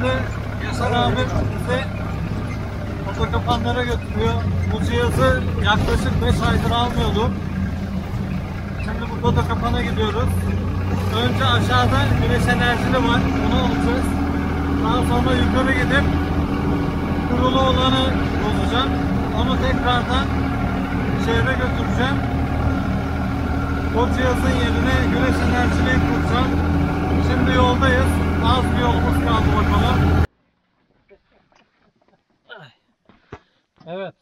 Şimdi Yaşar abim bizi fotokapanlara götürüyor. Bu cihazı yaklaşık 5 aydır almıyorduk. Şimdi bu fotokapana gidiyoruz. Önce aşağıda güneş enerjili var. Onu alacağız. Daha sonra yukarı gidip kurulu olanı bozacağım. Onu tekrardan şehre götüreceğim. O cihazın yerine güneş enerjili kuracağım. Şimdi yoldayız. Az bir yolumuz kaldı bakalım. Evet.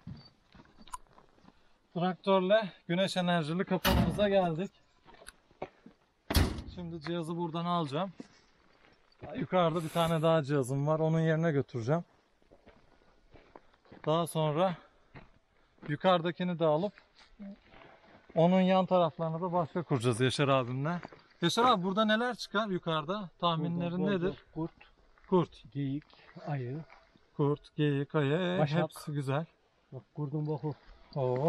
Traktörle güneş enerjili kapanımıza geldik. Şimdi cihazı buradan alacağım. Yukarıda bir tane daha cihazım var. Onun yerine götüreceğim. Daha sonra yukarıdakini de alıp onun yan taraflarına da başka kuracağız Yaşar abimle. Yaşar abi burada neler çıkar yukarıda? Tahminlerin Burada nedir? Kurt, geyik, ayı. Kurt, geyik, ayı. Başak. Hepsi güzel. Bak kurdun boku. Oo.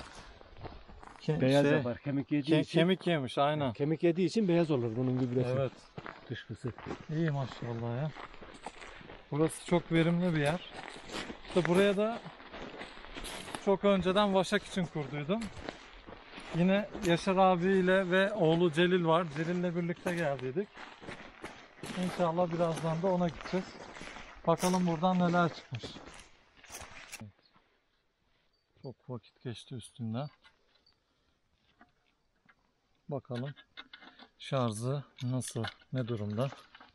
Beyaz yapar. Kemik yediği için. Kemik yemiş aynen. Kemik yediği için beyaz olur bunun gübresi. Evet. Dışkısı. İyi maşallah ya. Burası çok verimli bir yer. İşte buraya da çok önceden vaşak için kurduydum. Yine Yaşar abiyle ve oğlu Celil var. Celil'le birlikte geldiydik. İnşallah birazdan da ona gideceğiz. Bakalım buradan neler çıkmış. Evet. Çok vakit geçti üstünden. Bakalım şarjı nasıl, ne durumda,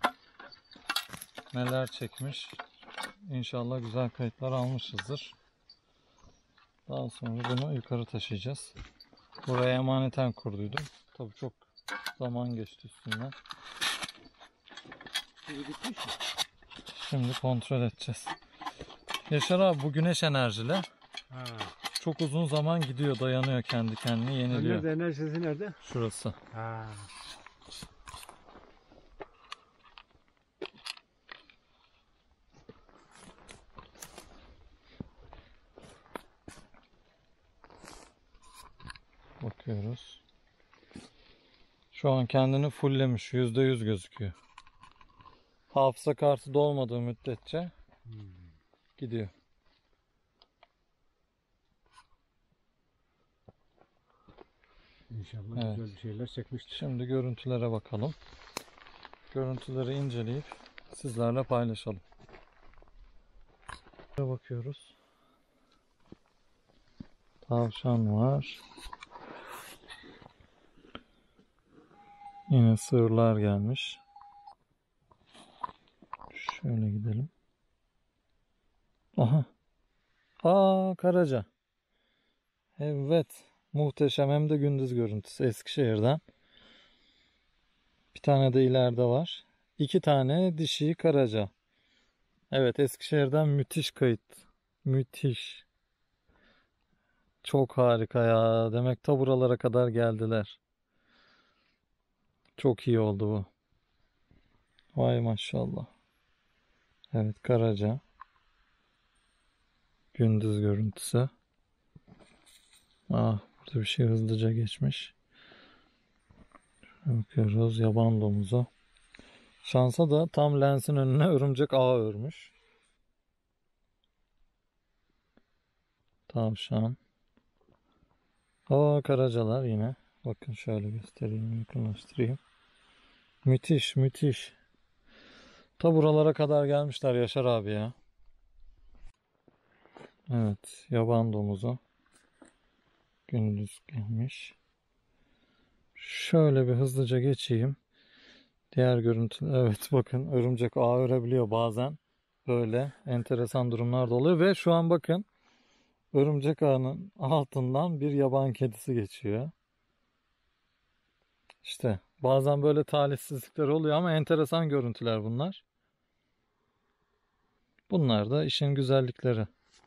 neler çekmiş. İnşallah güzel kayıtlar almışızdır. Daha sonra bunu yukarı taşıyacağız. Buraya emaneten kurduydum. Tabii çok zaman geçti üstünden. Şimdi kontrol edeceğiz. Yaşar abi bu güneş enerjili. Ha. Çok uzun zaman gidiyor, dayanıyor, kendi kendine yeniliyor. Nerede, enerjisi nerede? Şurası. Ha. Bakıyoruz. Şu an kendini fulllemiş. %100 gözüküyor. Hafıza kartı dolmadığı müddetçe gidiyor. İnşallah Evet. güzel bir şeyler çekmiştir. Şimdi görüntülere bakalım. Görüntüleri inceleyip sizlerle paylaşalım. Bakıyoruz. Tavşan var. Yine sığırlar gelmiş. Şöyle gidelim. Aha. Karaca. Evet. Muhteşem, hem de gündüz görüntüsü Eskişehir'den. Bir tane de ileride var. 2 tane dişi karaca. Evet, Eskişehir'den müthiş kayıt. Müthiş. Çok harika ya. Demek ta buralara kadar geldiler. Çok iyi oldu bu. Vay maşallah. Evet, karaca. Gündüz görüntüsü. Burada bir şey hızlıca geçmiş. Bakıyoruz yaban domuzu. Şansa da tam lensin önüne örümcek ağı örmüş. Tavşan. Karacalar yine. Bakın şöyle göstereyim, yakınlaştırayım. Müthiş, müthiş. Ta buralara kadar gelmişler Yaşar abi ya. Evet, yaban domuzu. Gündüz gelmiş. Şöyle bir hızlıca geçeyim. Diğer görüntü, evet bakın örümcek ağ örebiliyor bazen. Böyle enteresan durumlar da oluyor ve şu an bakın örümcek ağının altından bir yaban kedisi geçiyor. İşte bazen böyle talihsizlikler oluyor ama enteresan görüntüler bunlar. Bunlar da işin güzellikleri.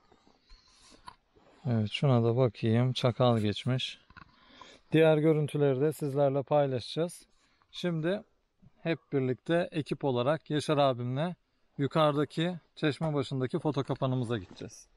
Evet, şuna da bakayım. Çakal geçmiş. Diğer görüntüleri de sizlerle paylaşacağız. Şimdi hep birlikte ekip olarak Yaşar abimle yukarıdaki çeşme başındaki foto kapanımıza gideceğiz.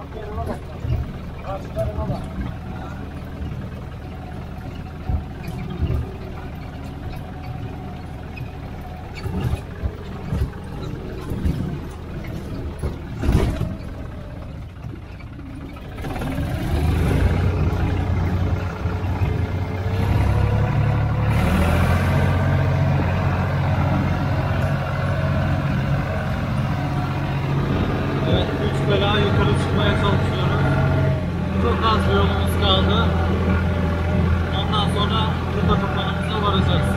Evet, 3 bela yukarı çıkmaya çalışıyoruz. Çok az bir yolumuz kaldı. Ondan sonra burada kapanımıza varacağız.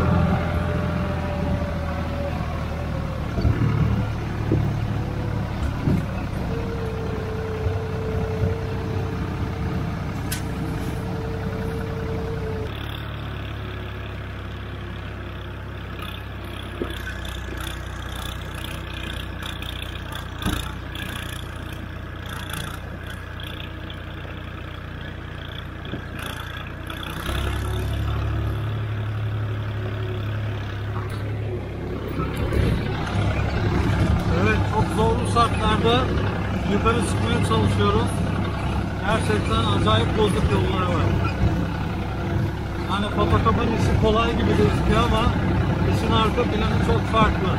Evet, çok zorlu şartlarda yukarı çıkmaya çalışıyoruz. Gerçekten acayip bozuk yollar var. Yani fotokopan işi kolay gibi gözüküyor ama işin arka planı çok farklı.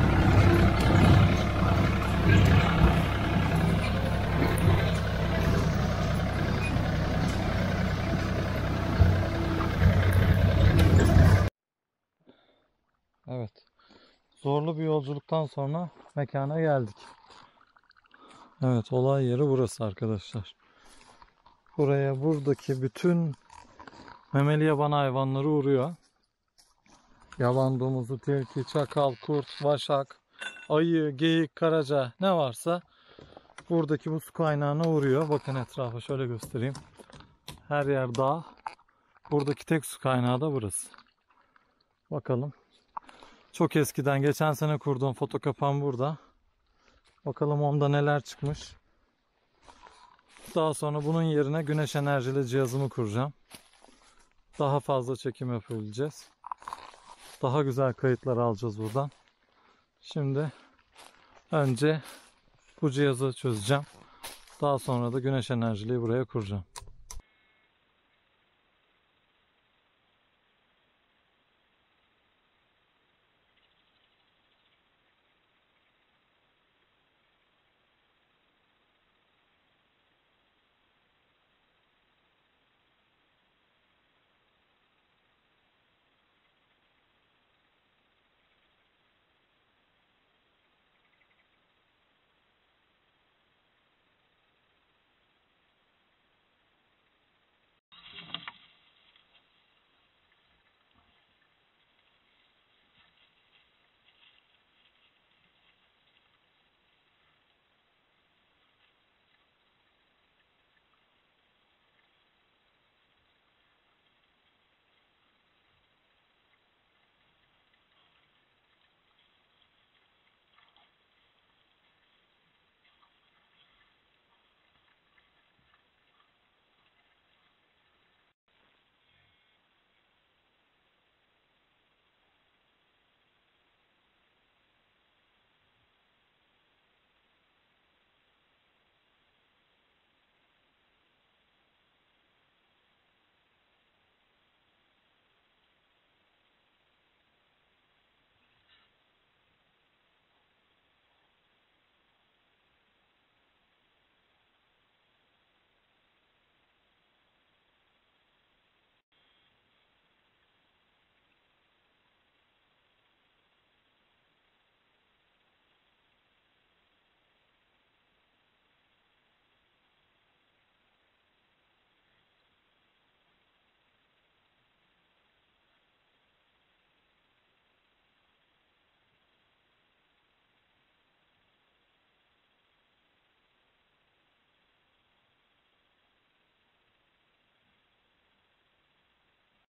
Evet. Zorlu bir yolculuktan sonra mekana geldik. Evet, olay yeri burası arkadaşlar. Buraya buradaki bütün memeli yaban hayvanları uğruyor. Yaban domuzu, tilki, çakal, kurt, vaşak, ayı, geyik, karaca ne varsa buradaki bu su kaynağına uğruyor. Bakın etrafa şöyle göstereyim. Her yer dağ. Buradaki tek su kaynağı da burası. Bakalım. Çok eskiden geçen sene kurduğum foto kapan burada. Bakalım onda neler çıkmış. Daha sonra bunun yerine güneş enerjili cihazımı kuracağım. Daha fazla çekim yapabileceğiz. Daha güzel kayıtlar alacağız buradan. Şimdi önce bu cihazı çözeceğim. Daha sonra da güneş enerjiliği buraya kuracağım.